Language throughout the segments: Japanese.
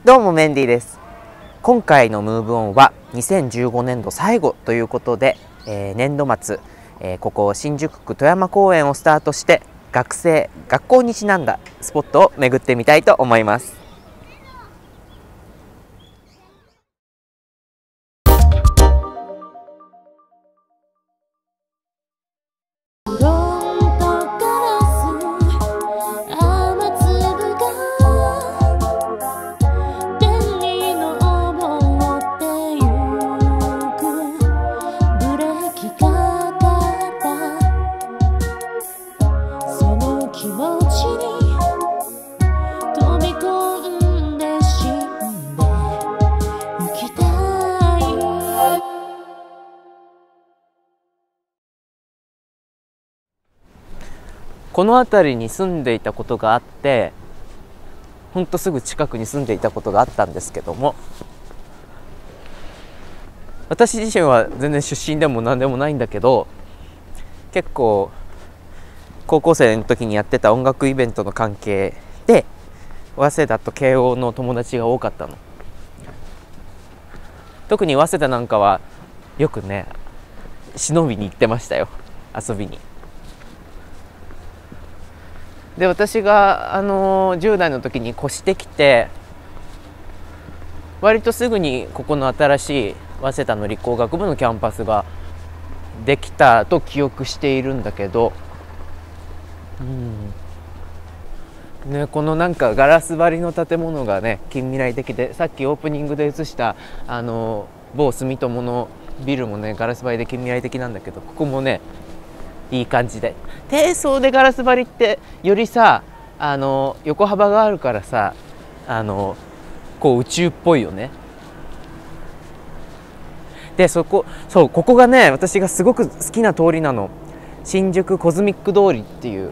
どうもメンディーです。今回のムーブオンは2015年度最後ということで、年度末、ここ新宿区戸山公園をスタートして学校にちなんだスポットを巡ってみたいと思います。この辺りに住んでいたことがあって、ほんとすぐ近くに住んでいたことがあったんですけども、私自身は全然出身でも何でもないんだけど、結構高校生の時にやってた音楽イベントの関係で早稲田と慶応の友達が多かったの。特に早稲田なんかはよくね忍びに行ってましたよ、遊びに。で、私が10代の時に越してきて、割とすぐにここの新しい早稲田の理工学部のキャンパスができたと記憶しているんだけど、ね、このなんかガラス張りの建物がね近未来的で、さっきオープニングで映した某住友のビルもねガラス張りで近未来的なんだけど、ここもねいい感じで、低層でガラス張りってよりさ横幅があるからさこう宇宙っぽいよね。でここがね私がすごく好きな通りなの。新宿コズミック通りっていう、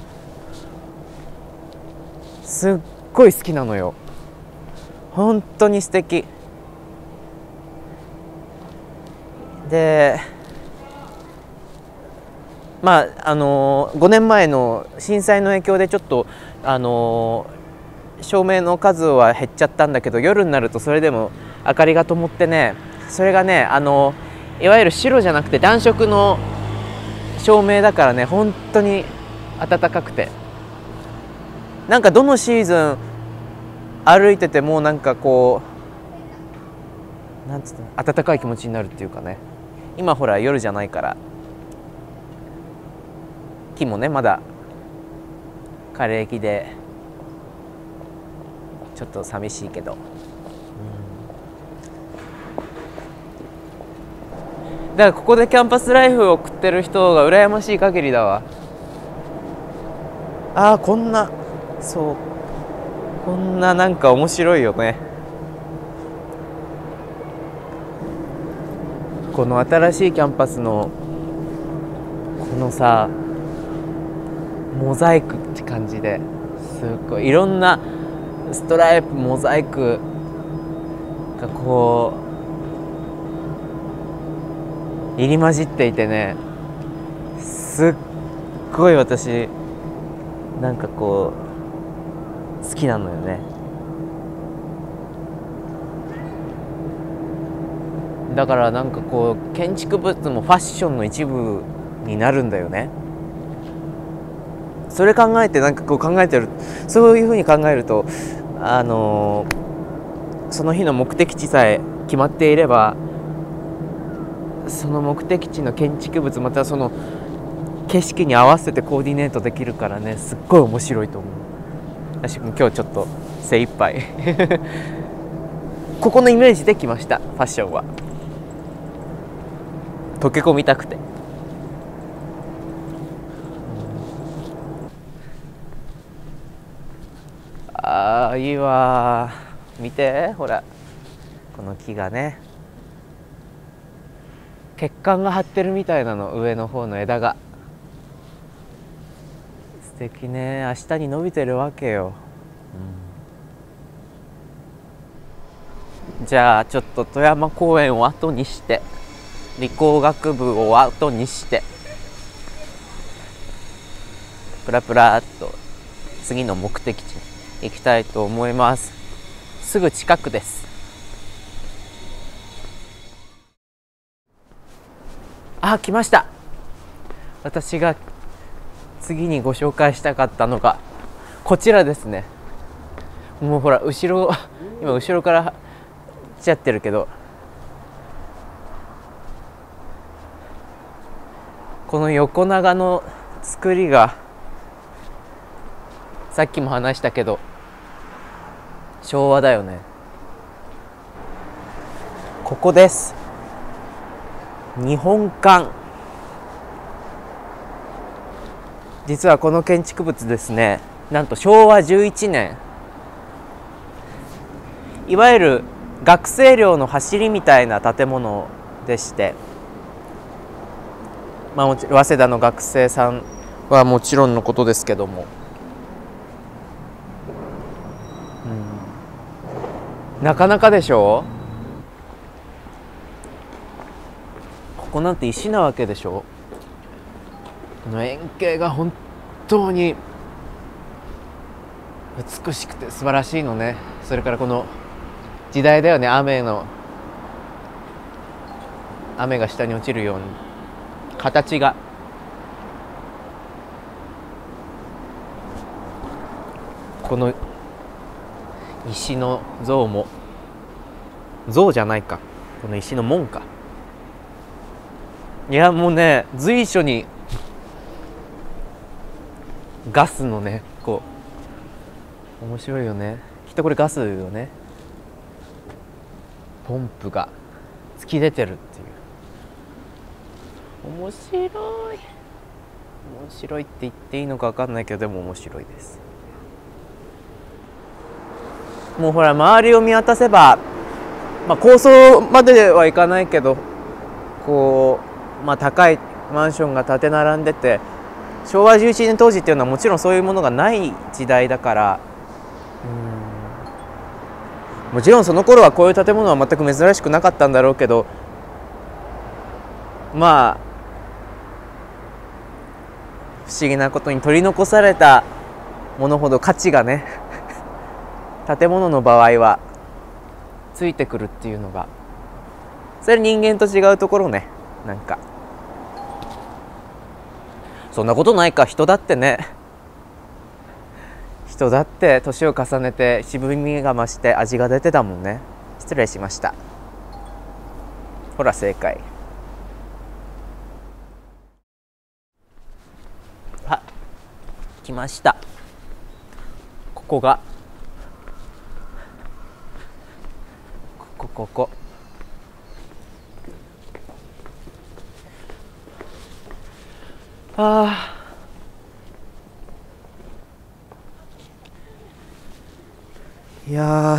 すっごい好きなのよ。本当に素敵で、5年前の震災の影響でちょっと照明の数は減っちゃったんだけど、夜になるとそれでも明かりが灯ってね、それがねいわゆる白じゃなくて暖色の照明だからね、本当に暖かくて、なんかどのシーズン歩いててもなんかこうなんつうの、暖かい気持ちになるっていうかね。今ほら夜じゃないから木もねまだ枯れ木でちょっと寂しいけど、だからここでキャンパスライフを送ってる人が羨ましい限りだわ。こんななんか面白いよね。この新しいキャンパスのこのさモザイクって感じで、すっごいいろんなストライプモザイクがこう入り混じっていてね、すっごい私なんかこう好きなのよね。だからなんかこう建築物もファッションの一部になるんだよね。それ考えてなんかこう考えてる、そういうふうに考えるとその日の目的地さえ決まっていれば、その目的地の建築物またその景色に合わせてコーディネートできるからね、すっごい面白いと思う。私も今日ちょっと精一杯ここのイメージで来ました。ファッションは溶け込みたくて。いいわ。見てほらこの木がね、血管が張ってるみたいなの、上の方の枝が素敵ね。明日に伸びてるわけよ、じゃあちょっと富山公園を後にして理工学部を後にしてプラプラっと次の目的地に行きたいと思います。 すぐ近くです。あ、来ました。私が次にご紹介したかったのがこちらですね。もうほら後ろ今後ろから来ちゃってるけど、この横長の作りがさっきも話したけど昭和だよね。ここです。日本館。実はこの建築物ですね、なんと昭和11年、いわゆる学生寮の走りみたいな建物でして、まあ、早稲田の学生さんはもちろんのことですけども、なかなかでしょ。ここなんて石なわけでしょ。この円形が本当に美しくて素晴らしいのね。それからこの時代だよね。雨が下に落ちるように形が、この石の像も像じゃないか、この石の門か。いやもうね、随所にガスのね、こう面白いよね。きっとこれガスよね。ポンプが突き出てるっていう。面白いって言っていいのか分かんないけど、でも面白いです。もうほら周りを見渡せば、まあ、高層まではいかないけど、こう、まあ、高いマンションが建て並んでて、昭和11年当時っていうのはもちろんそういうものがない時代だから、もちろんその頃はこういう建物は全く珍しくなかったんだろうけど、まあ不思議なことに取り残されたものほど価値がね建物の場合はついてくるっていうのが、それ人間と違うところね。なんかそんなことないか。人だって年を重ねて渋みが増して味が出てたもんね。失礼しました。ほら正解。あ、来ました。ここがここあー、いや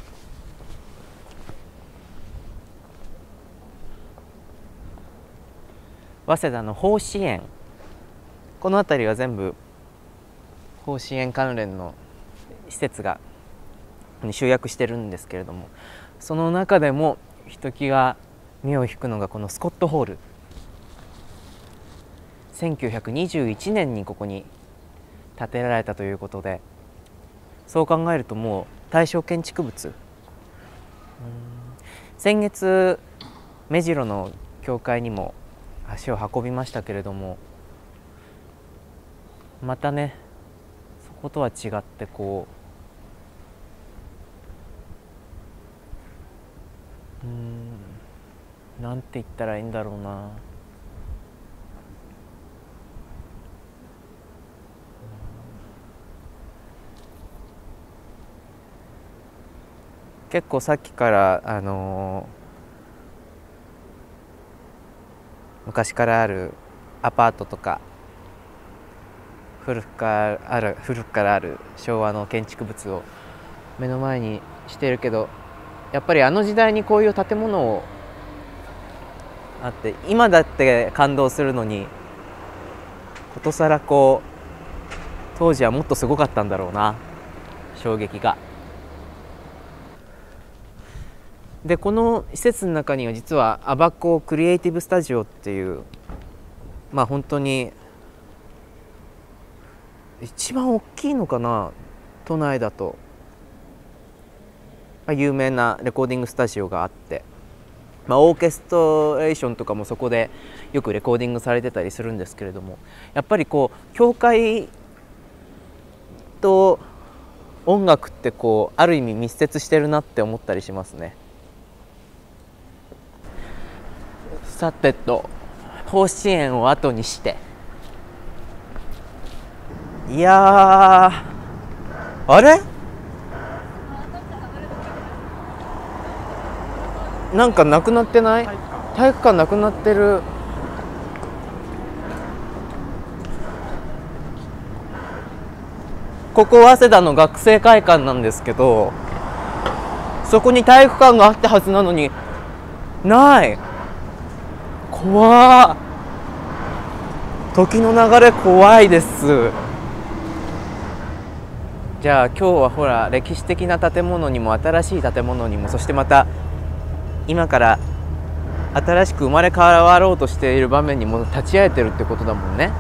早稲田の法支園、この辺りは全部法支園関連の施設が集約してるんですけれども、その中でもひときわ目を引くのがこのスコットホール。1921年にここに建てられたということで、そう考えるともう大正建築物。先月目白の教会にも足を運びましたけれども、またねそことは違ってこう、なんて言ったらいいんだろうな。結構さっきから昔からあるアパートとか古くからある昭和の建築物を目の前にしてるけど、やっぱりあの時代にこういう建物をあって、今だって感動するのにことさらこう当時はもっとすごかったんだろうな、衝撃が。でこの施設の中には実はアバコクリエイティブスタジオっていう、まあ本当に一番大きいのかな、都内だと。 有名なレコーディングスタジオがあって、オーケストレーションとかもそこでよくレコーディングされてたりするんですけれども、やっぱりこう教会と音楽ってこうある意味密接してるなって思ったりしますね。さてと甲子園を後にして、いやー、あれなんかなくなってない？体育館なくなってる。ここ早稲田の学生会館なんですけど、そこに体育館があったはずなのにない。怖ー、時の流れ怖いです。じゃあ今日はほら、歴史的な建物にも新しい建物にも、そしてまた今から新しく生まれ変わろうとしている場面にも立ち会えてるってことだもんね。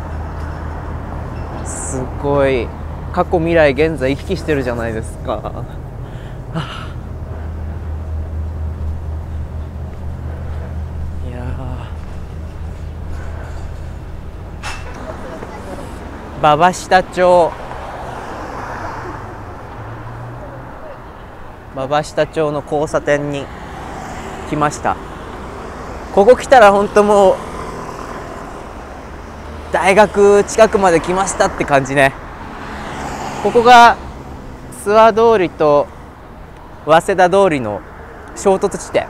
すごい過去未来現在行き来してるじゃないですか。はあ、いや馬場下町、馬場下町の交差点に来ました。ここ来たら本当もう大学近くまで来ましたって感じね。ここが諏訪通りと早稲田通りの衝突地点。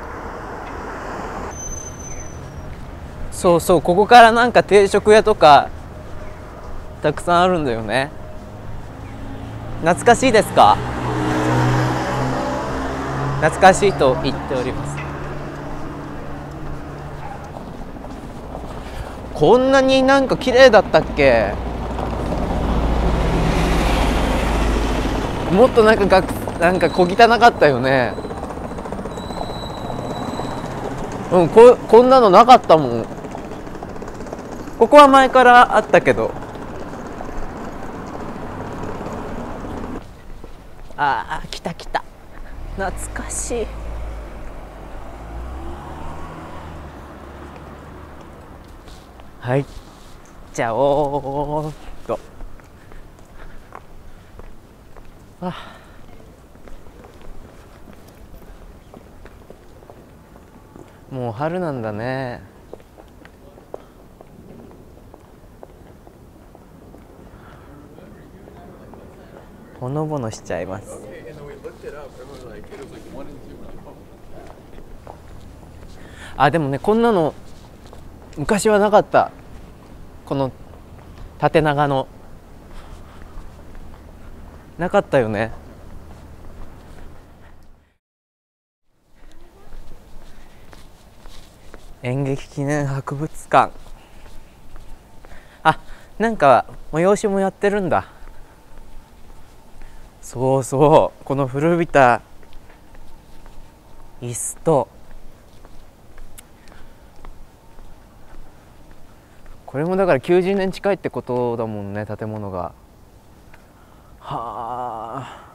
そうそう、ここからなんか定食屋とかたくさんあるんだよね。懐かしいですか？懐かしいと言っております。こんなになんか綺麗だったっけ？もっとなんか小汚かったよね。うん、こんなのなかったもん。ここは前からあったけど。ああ、来た来た、懐かしい。はい、じゃあおーっと、もう春なんだね。ほのぼのしちゃいます。あ、でもね、こんなの昔はなかった。この縦長のなかったよね。演劇記念博物館。あ、なんか催しもやってるんだ。そうそう、この古びた椅子と、これもだから90年近いってことだもんね、建物が。はあ、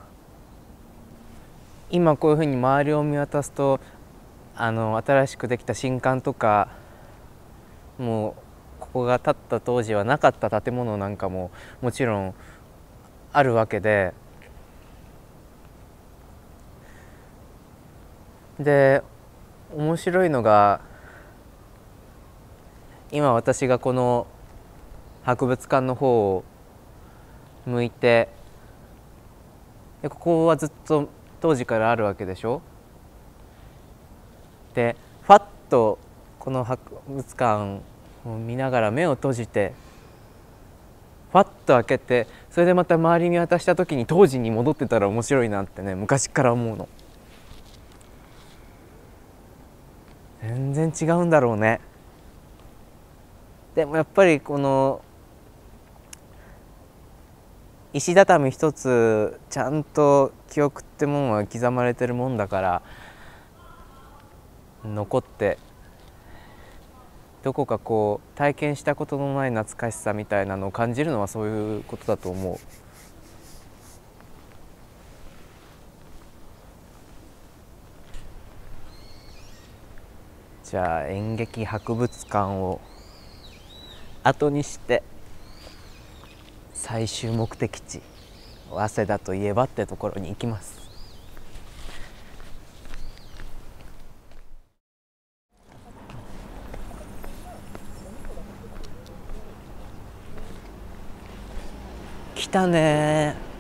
今こういうふうに周りを見渡すと、新しくできた新館とか、もうここが建った当時はなかった建物なんかももちろんあるわけで、面白いのが、今私がこの博物館の方を向いて、でここはずっと当時からあるわけでしょ。でファッとこの博物館を見ながら目を閉じて、ファッと開けて、それでまた周り見渡した時に当時に戻ってたら面白いなってね、昔から思うの。全然違うんだろうね。でもやっぱりこの石畳一つちゃんと記憶ってもんは刻まれてるもんだから、残ってどこかこう体験したことのない懐かしさみたいなのを感じるのはそういうことだと思う。 じゃあ演劇博物館を後にして最終目的地早稲田といえばってところに行きます。来たねー。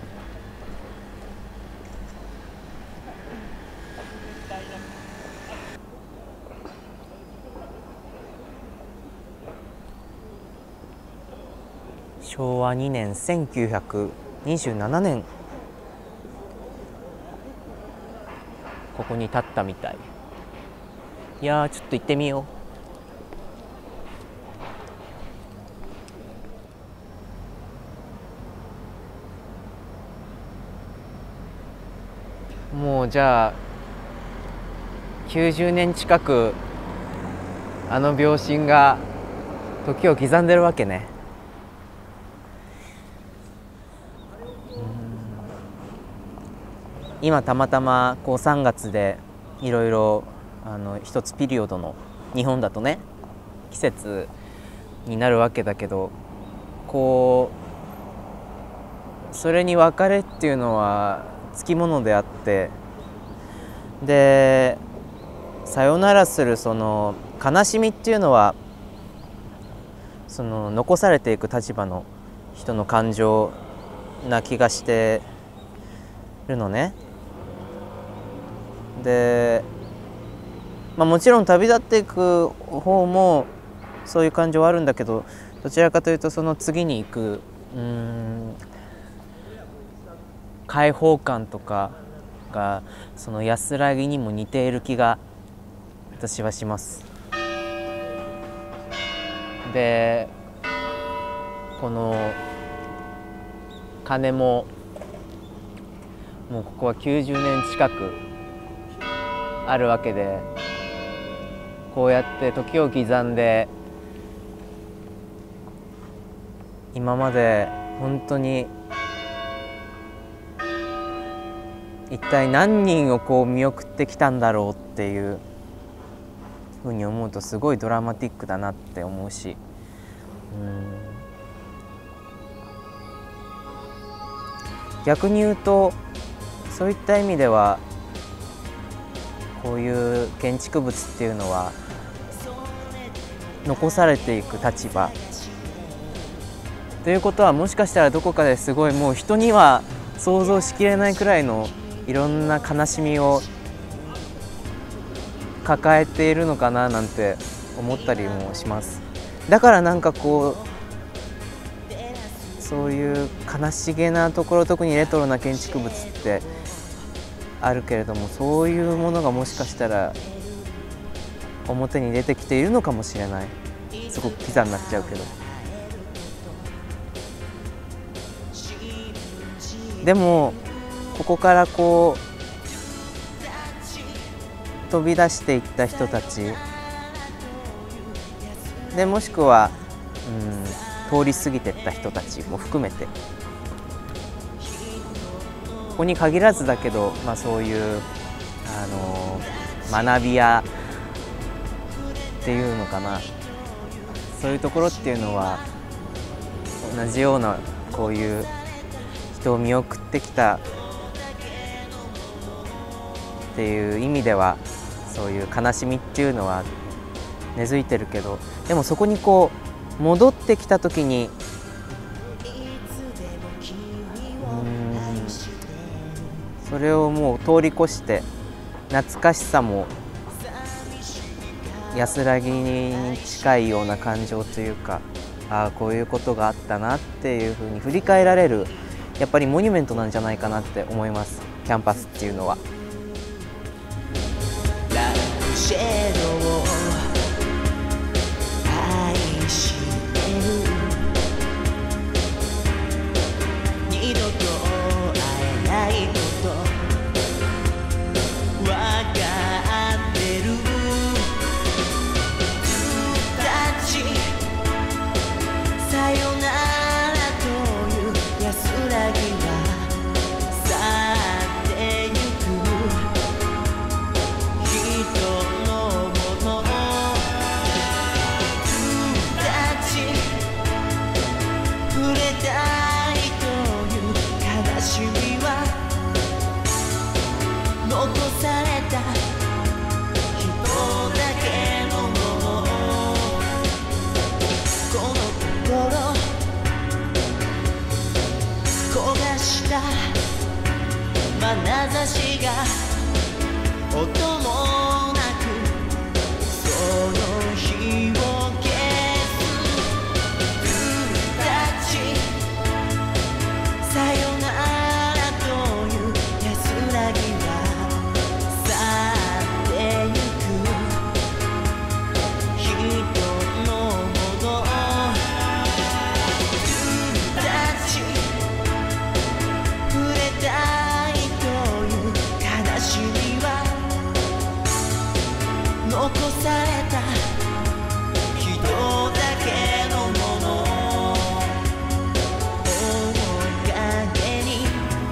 昭和2年1927年ここに立ったみたい。いやー、ちょっと行ってみよう。もうじゃあ90年近くあの秒針が時を刻んでるわけね。今たまたまこう3月でいろいろ一つピリオドの日本だとね季節になるわけだけど、こうそれに別れっていうのはつきものであって、でさよならするその悲しみっていうのはその残されていく立場の人の感情な気がしてるのね。で、もちろん旅立っていく方もそういう感情はあるんだけど、どちらかというとその次に行く解放感とかがその安らぎにも似ている気が私はします。でこの鐘ももうここは90年近くあるわけで、こうやって時を刻んで今まで本当に一体何人をこう見送ってきたんだろうっていうふうに思うとすごいドラマティックだなって思うし、逆に言うとそういった意味ではこういう建築物っていうのは残されていく立場ということは、もしかしたらどこかですごいもう人には想像しきれないくらいのいろんな悲しみを抱えているのかななんて思ったりもします。だからなんかこうそういう悲しげなところ、特にレトロな建築物ってあるけれども、そういうものがもしかしたら表に出てきているのかもしれない。すごくキザになっちゃうけど、でもここからこう飛び出していった人たちで、もしくは通り過ぎていった人たちも含めて、ここに限らずだけど、そういう学び屋っていうのかな、そういうところっていうのは同じようなこういう人を見送ってきたっていう意味では、そういう悲しみっていうのは根付いてるけど、でもそこにこう戻ってきた時にそれをもう通り越して懐かしさも安らぎに近いような感情というか、ああこういうことがあったなっていうふうに振り返られる、やっぱりモニュメントなんじゃないかなって思います、キャンパスっていうのは。 焦がした眼差しが音もなくその日を消す君たちさよならという安らぎは去ってゆく人のもの君たち触れたいという悲しみは残された人だけのもの面影に。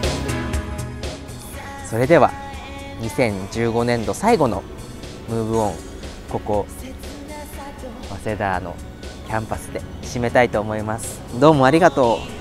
それでは2015年度最後のムーブオン、ここ早稲田のキャンパスで締めたいと思います。どうもありがとう。